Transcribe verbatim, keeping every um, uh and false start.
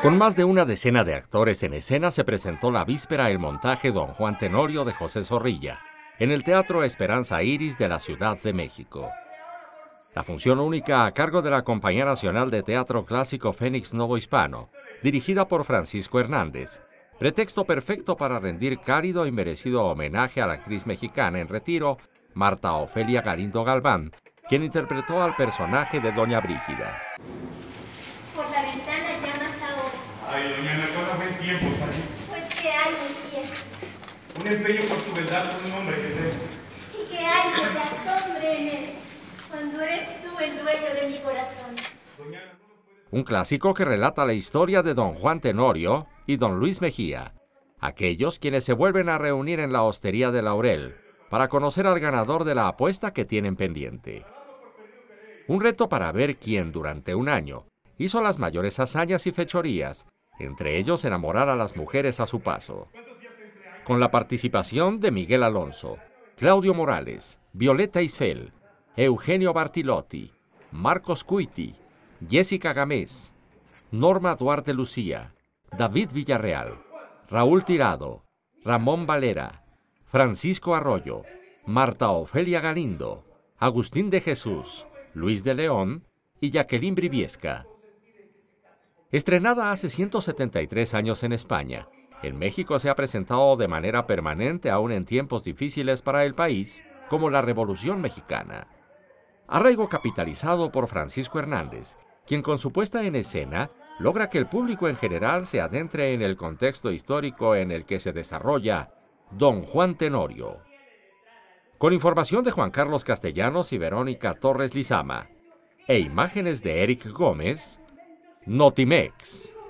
Con más de una decena de actores en escena se presentó la víspera el montaje Don Juan Tenorio de José Zorrilla en el Teatro Esperanza Iris de la Ciudad de México. La función única a cargo de la Compañía Nacional de Teatro Clásico Fénix Novo Hispano, dirigida por Francisco Hernández, pretexto perfecto para rendir cálido y merecido homenaje a la actriz mexicana en retiro, Marta Ofelia Galindo Galván, quien interpretó al personaje de Doña Brígida. Por la ventana llamas ahora. Ay, doña Ana, ¿cuándo buen tiempo salís? Pues, ¿qué hay, Mejía? Un empeño por tu verdad con un hombre que te... ¿Y qué hay de asombre en él? Cuando eres tú el dueño de mi corazón. Doña Ana, ¿no lo puedes... Un clásico que relata la historia de Don Juan Tenorio y Don Luis Mejía, aquellos quienes se vuelven a reunir en la Hostería de Laurel para conocer al ganador de la apuesta que tienen pendiente. Un reto para ver quién durante un año hizo las mayores hazañas y fechorías, entre ellos enamorar a las mujeres a su paso. Con la participación de Miguel Alonso, Claudio Morales, Violeta Isfel, Eugenio Bartilotti, Marcos Cuiti, Jessica Gamés, Norma Duarte Lucía, David Villarreal, Raúl Tirado, Ramón Valera, Francisco Arroyo, Marta Ofelia Galindo, Agustín de Jesús, Luis de León y Jacqueline Briviesca. Estrenada hace ciento setenta y tres años en España, en México se ha presentado de manera permanente aún en tiempos difíciles para el país, como la Revolución Mexicana. Arraigo capitalizado por Francisco Hernández, quien con su puesta en escena logra que el público en general se adentre en el contexto histórico en el que se desarrolla Don Juan Tenorio. Con información de Juan Carlos Castellanos y Verónica Torres Lizama, e imágenes de Eric Gómez, Notimex.